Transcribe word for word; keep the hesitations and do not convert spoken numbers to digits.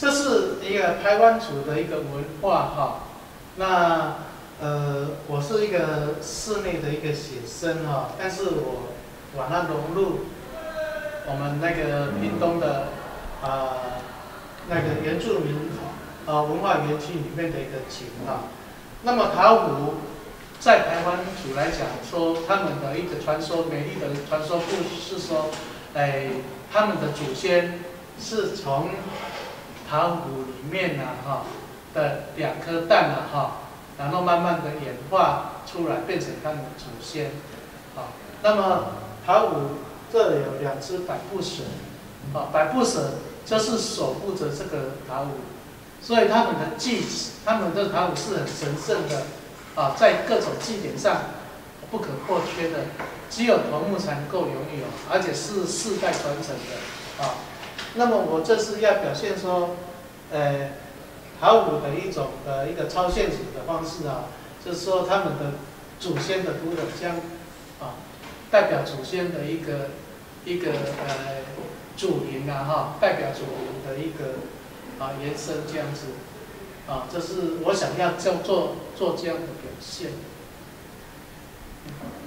这是一个排湾族的一个文化哈。那呃，我是一个室内的一个写生哈，但是我把它融入我们那个屏东的啊、呃、那个原住民啊、呃、文化园区里面的一个景哈。那么陶壶在排湾族来讲说，他们的一个传说，美丽的传说故事是说，哎，他们的祖先是从陶壶里面呐、啊、哈的两颗蛋啊哈，然后慢慢的演化出来，变成他们的祖先，啊，那么陶壶这里有两只百步蛇，啊，百步蛇就是守护着这个陶壶，所以他们的祭，他们的陶壶是很神圣的，啊，在各种祭典上不可或缺的，只有头目才能够拥有，而且是世代传承的，啊。那么我这是要表现说，呃，陶壶的一种的一个超现实的方式啊，就是说他们的祖先的图腾将啊，代表祖先的一个一个呃祖灵啊哈，代表祖灵的一个啊延伸这样子，啊，这是我想要叫做做这样的表现。